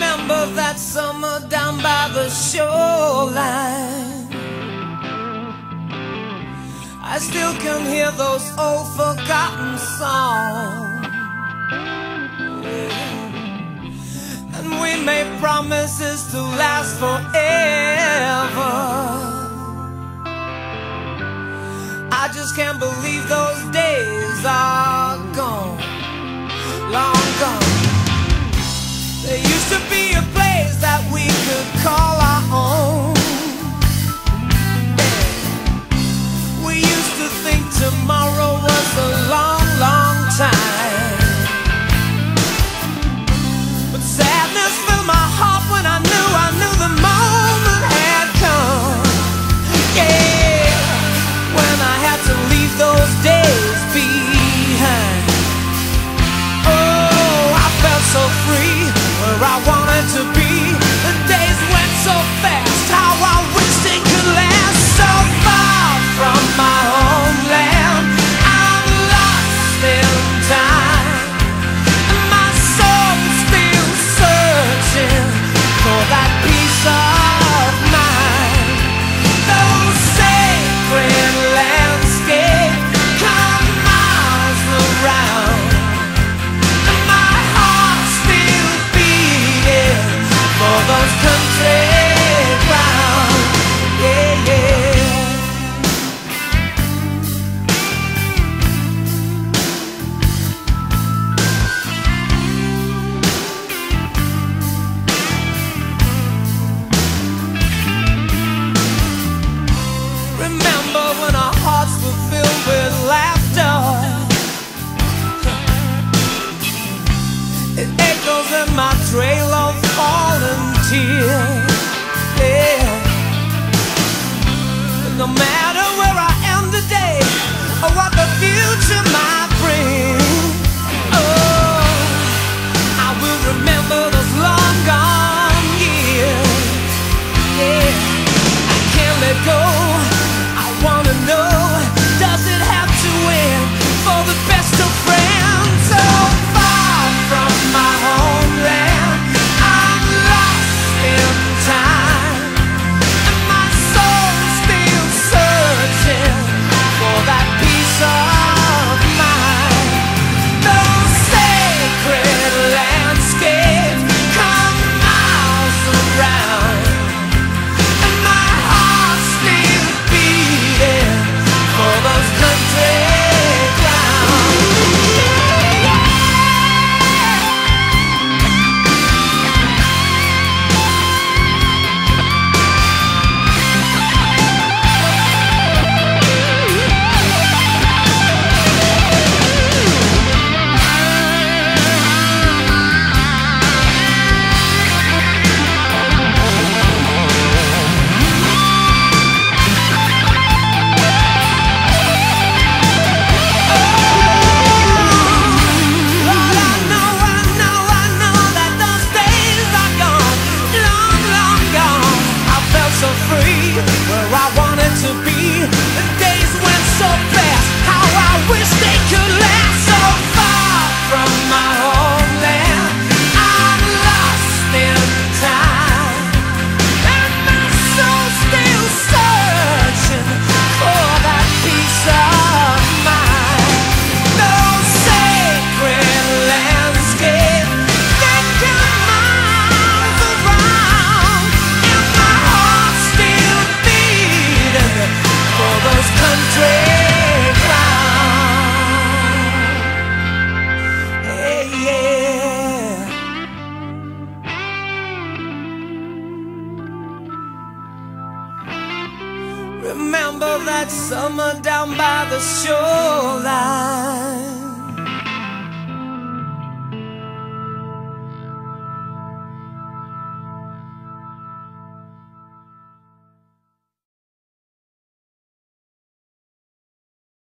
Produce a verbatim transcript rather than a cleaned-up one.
Remember that summer down by the shoreline. I still can hear those old forgotten songs. And we made promises to last forever. I just can't believe those days are gone, long gone. There used to be a place that we could call our own. We used to think tomorrow was a long, long time. But sadness filled my heart when I knew, I knew the moment had come. Yeah, when I had to leave those days behind. Oh, I felt so free, where I wanted to be. The days went so fast, how I wish they could last. So far from my homeland, I'm lost in time, and my soul's still searching for that peace of mind. Those sacred landscapes come miles around, and my heart's still beating for those country grounds. Yeah, yeah. Remember when our hearts were filled with laughter? It echoes in my trail of fallen tears. Yeah. But no matter where I am today, or what the future might bring, oh, I will remember those long gone years. Yeah, I can't let go. I wanna know, does it have to end for the best of friends? So far from my homeland, I'm lost in time, and my soul's still searching for that peace of mind. Those sacred landscapes come miles around, and my heart's still beating for those country grounds. Lord, I know, I know, I know that those days are gone, long, long gone. I felt so free, where I wanted to be. The days went so fast, how I wish they could last. So far from my homeland, I'm lost in time, and my soul's still searching for that peace of mind. Those sacred landscapes, they come miles around, and my heart's still beating for those country grounds. Hey, yeah. Remember that summer down by the shoreline.